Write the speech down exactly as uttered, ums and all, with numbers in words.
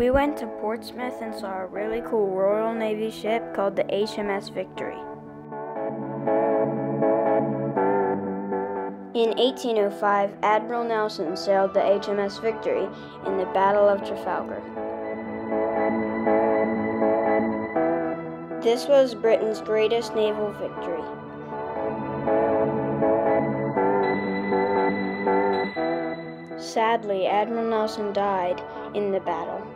We went to Portsmouth and saw a really cool Royal Navy ship called the H M S Victory. In eighteen oh five, Admiral Nelson sailed the H M S Victory in the Battle of Trafalgar. This was Britain's greatest naval victory. Sadly, Admiral Nelson died in the battle.